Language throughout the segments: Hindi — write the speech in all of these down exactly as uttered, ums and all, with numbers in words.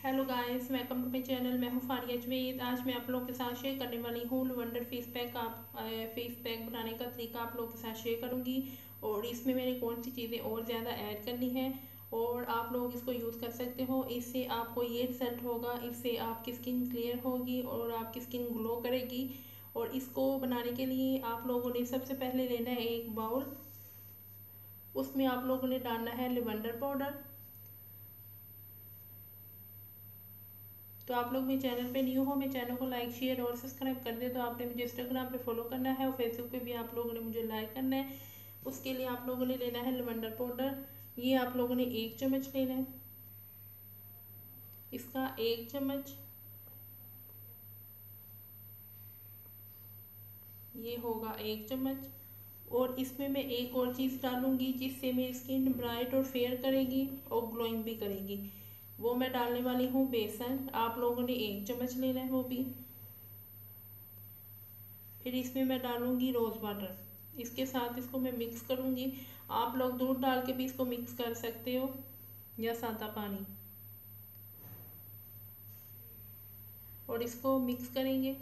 Hello guys, welcome to my channel. मैं हूँ फारिया जवेद। आज मैं आप लोगों के साथ शेयर करने वाली हूँ लवेंडर फेस पैक। आप फेस पैक बनाने का तरीका आप लोगों के साथ शेयर करूँगी और इसमें मैंने कौन सी चीज़ें और ज़्यादा ऐड करनी है और आप लोग इसको यूज़ कर सकते हो। इससे आपको ये रिजल्ट होगा, इससे आपकी स्किन क्लियर होगी और आपकी स्किन ग्लो करेगी। और इसको बनाने के लिए आप लोगों ने सबसे पहले लेना है एक बाउल। उसमें आप लोगों ने डालना है लवेंडर पाउडर। तो आप लोग मेरे चैनल पे न्यू हो, मेरे चैनल को लाइक शेयर और सब्सक्राइब कर दे। तो आपने मुझे इंस्टाग्राम पे फॉलो करना है और फेसबुक पे भी आप लोगों ने मुझे लाइक करना है। उसके लिए आप लोगों ने लेना है लवेंडर पाउडर। ये आप लोगों ने एक चम्मच लेना है, इसका एक चम्मच, ये होगा एक चम्मच। और इसमें मैं एक और चीज़ डालूंगी जिससे मेरी स्किन ब्राइट और फेयर करेगी और ग्लोइंग भी करेगी। वो मैं डालने वाली हूँ बेसन। आप लोगों ने एक चम्मच लेना है वो भी। फिर इसमें मैं डालूंगी रोज़ वाटर। इसके साथ इसको मैं मिक्स करूंगी। आप लोग दूध डाल के भी इसको मिक्स कर सकते हो या सादा पानी। और इसको मिक्स करेंगे।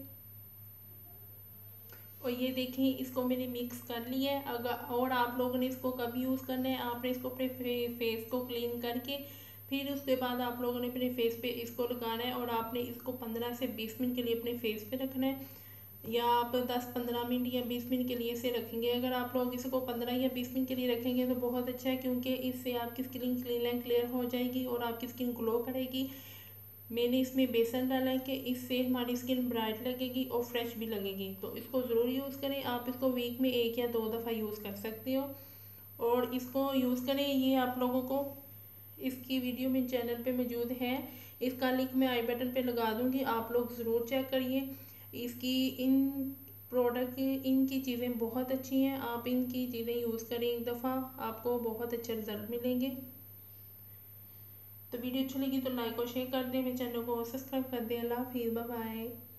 और ये देखें, इसको मैंने मिक्स कर लिया है। अगर और आप लोगों ने इसको कब यूज़ करना है, आपने इसको अपने फे, फेस को क्लीन करके फिर उसके बाद आप लोगों ने अपने फेस पे इसको लगाना है। और आपने इसको पंद्रह से बीस मिनट के लिए अपने फेस पे रखना है, या आप दस पंद्रह मिनट या बीस मिनट के लिए इसे रखेंगे। अगर आप लोग इसको पंद्रह या बीस मिनट के लिए रखेंगे तो बहुत अच्छा है, क्योंकि इससे आपकी स्किन क्लीन एंड क्लियर हो जाएगी और आपकी स्किन ग्लो करेगी। मैंने इसमें बेसन डाला है कि इससे हमारी स्किन ब्राइट लगेगी और फ्रेश भी लगेगी। तो इसको ज़रूर यूज़ करें। आप इसको वीक में एक या दो दफ़ा यूज़ कर सकते हो और इसको यूज़ करें। ये आप लोगों को इसकी वीडियो मेरे चैनल पे मौजूद है, इसका लिंक मैं आई बटन पे लगा दूंगी। आप लोग ज़रूर चेक करिए। इसकी इन प्रोडक्ट की इनकी चीज़ें बहुत अच्छी हैं। आप इनकी चीज़ें यूज़ करें एक दफ़ा, आपको बहुत अच्छे रिजल्ट मिलेंगे। तो वीडियो अच्छी लगी तो लाइक और शेयर कर दें, मेरे चैनल को सब्सक्राइब कर दें। अल्लाह हाफिज़, बाय बाय।